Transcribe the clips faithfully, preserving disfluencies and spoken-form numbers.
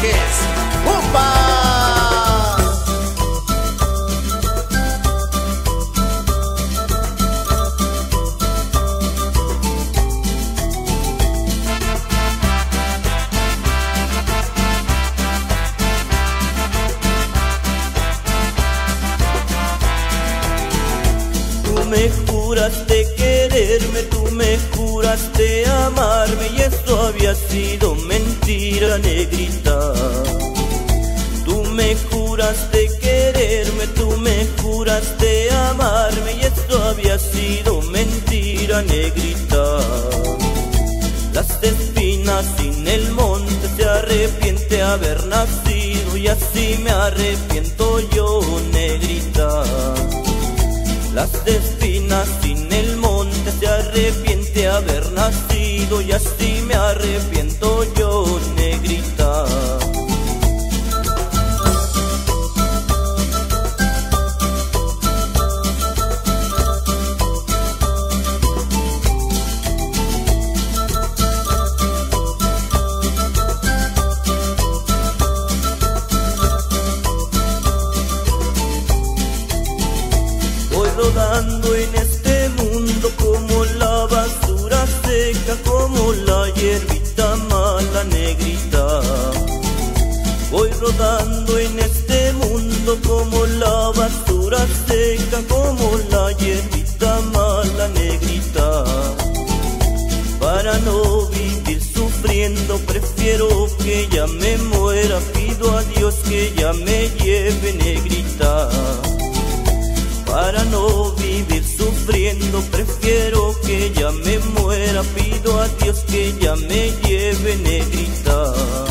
Mijez. ¡Upa! Tú me juraste quererme, tú me juraste amarme, y esto había sido mentira, negrita. Tú me juraste quererme, tú me juraste amarme, y esto había sido mentira, negrita. Las espinas sin el monte se arrepiente haber nacido, y así me arrepiento yo, negrita. Las espinas sin el monte se arrepiente haber nacido, y así me arrepiento yo, negrita. Rodando en este mundo como la basura seca, como la hierbita mala, negrita. Voy rodando en este mundo como la basura seca, como la hierbita mala, negrita. Para no vivir sufriendo prefiero que ya me muera, pido a Dios que ya me lleve, negrita. Para no vivir sufriendo prefiero que ya me muera, pido a Dios que ya me lleve, negrita.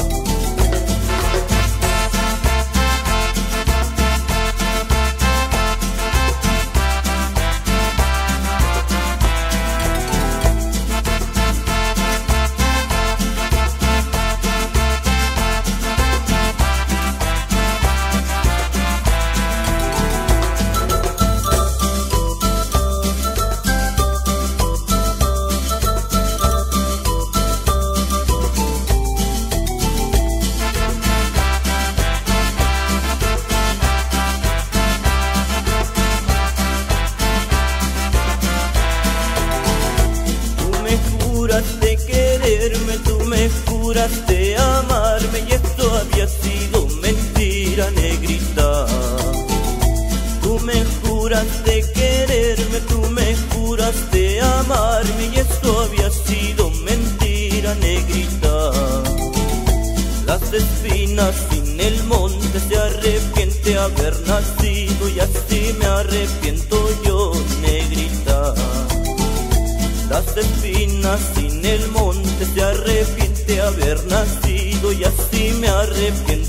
Juraste quererme, tú me juraste amarme, y esto había sido mentira, negrita. Tú me juraste quererme, tú me juraste amarme, y esto había sido mentira, negrita. Las espinas sin el monte se arrepiente haber nacido, y así me arrepiento yo, negrita. Las espinas sin el monte se arrepiente haber nacido, y así me arrepiento